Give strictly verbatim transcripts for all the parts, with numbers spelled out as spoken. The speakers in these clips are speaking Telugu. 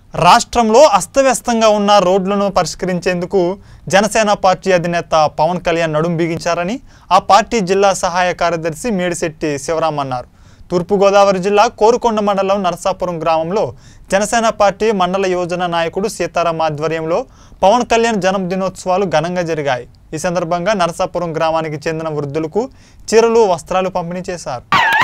రాష్ట్రంలో అస్తవ్యస్తంగా ఉన్న రోడ్లను పరిష్కరించేందుకు జనసేన పార్టీ అధినేత పవన్ కళ్యాణ్ నడుం బిగించారని ఆ పార్టీ జిల్లా సహాయ కార్యదర్శి మేడిశెట్టి శివరామ్ అన్నారు. తూర్పు గోదావరి జిల్లా కోరుకొండ మండలం నరసాపురం గ్రామంలో జనసేన పార్టీ మండల యోజన నాయకుడు సీతారాం ఆధ్వర్యంలో పవన్ కళ్యాణ్ జన్మదినోత్సవాలు ఘనంగా జరిగాయి. ఈ సందర్భంగా నరసాపురం గ్రామానికి చెందిన వృద్ధులకు చీరలు వస్త్రాలు పంపిణీ చేశారు.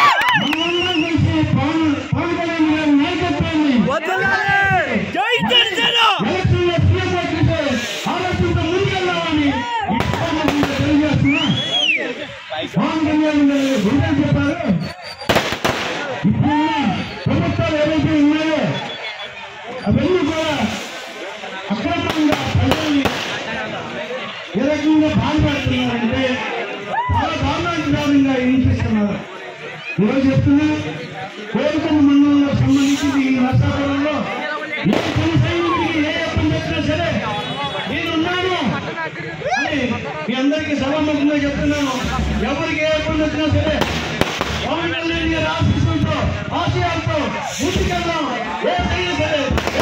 ప్రభుత్వాలు ఏవైతే ఉన్నాయో అవన్నీ కూడా అక్రమంగా ప్రజల్ని ఏ రకంగా బాధపడుతున్నారంటే చాలా దారుణంగా హింసిస్తున్నారు. ఈరోజు చెప్తున్నా కోరుకొండ మండలంలో సంబంధించి ఈ నరసాపురంలో ఏ సైనికుడికి ఏ ఇబ్బంది వచ్చినా సరే నేనున్నాను అని మీ అందరికీ సభాముఖంగా చెప్తున్నాను. ఎవరికి ఏ ఇబ్బంది వచ్చినా సరే పవన్ కళ్యాణ్ గారి ఆశీస్సులతో ఆశయాలతో ముందుకెళ్దాం. ఏదైనా సరే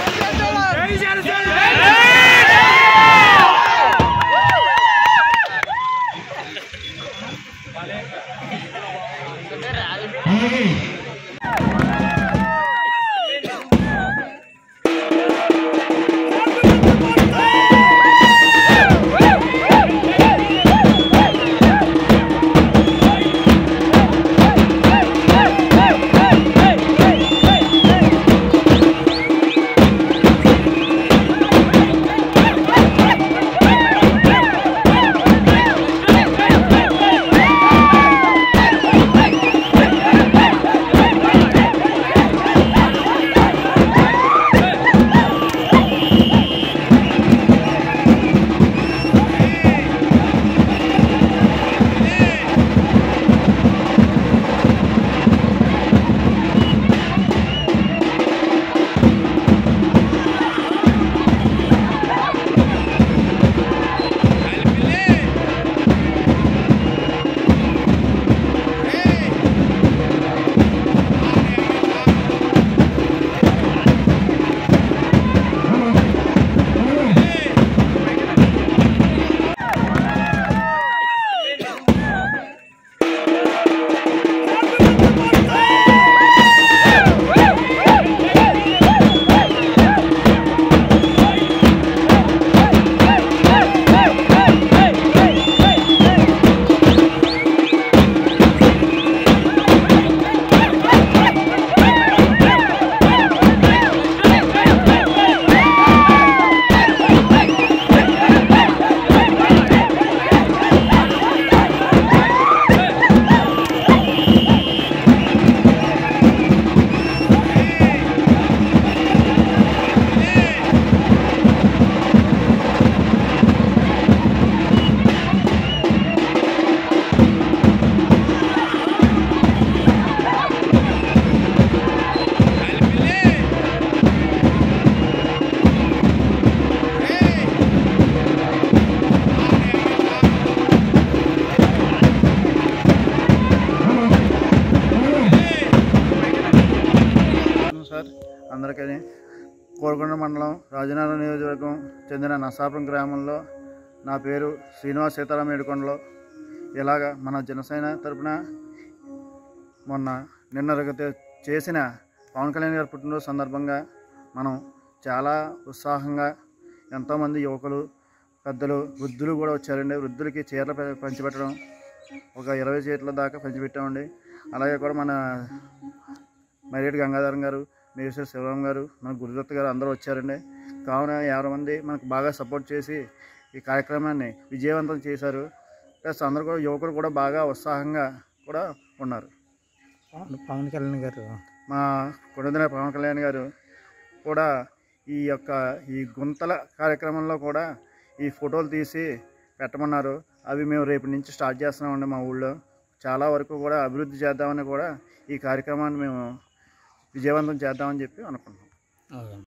అందరికీ కోరుకొండ మండలం రాజనగరం నియోజకవర్గం చెందిన నరసాపురం గ్రామంలో నా పేరు శ్రీనివాస్ సీతారాం ఏడుకొండలో ఇలాగా మన జనసేన తరపున మొన్న నిన్న చేసిన పవన్ కళ్యాణ్ గారి పుట్టినరోజు సందర్భంగా మనం చాలా ఉత్సాహంగా ఎంతోమంది యువకులు పెద్దలు వృద్ధులు కూడా వచ్చారండి. వృద్ధులకి చీరలు పంచిపెట్టడం ఒక ఇరవై చీరల దాకా పంచిపెట్టామండి. అలాగే కూడా మన మైరేటి గంగాధరం గారు, మేడిశెట్టి శివరామ్ గారు, మన గురుదత్త గారు అందరూ వచ్చారండి. కావున యాభై మంది మనకు బాగా సపోర్ట్ చేసి ఈ కార్యక్రమాన్ని విజయవంతం చేశారు. ప్లస్ అందరూ కూడా యువకులు కూడా బాగా ఉత్సాహంగా కూడా ఉన్నారు. పవన్ కళ్యాణ్ గారు మా కొండదిన పవన్ కళ్యాణ్ గారు కూడా ఈ యొక్క ఈ గుంతల కార్యక్రమంలో కూడా ఈ ఫోటోలు తీసి పెట్టమన్నారు. అవి మేము రేపు నుంచి స్టార్ట్ చేస్తున్నామండి. మా ఊళ్ళో చాలా వరకు కూడా అభివృద్ధి చేద్దామని కూడా ఈ కార్యక్రమాన్ని మేము విజయవంతం చేద్దామని చెప్పి అనుకుంటున్నాం.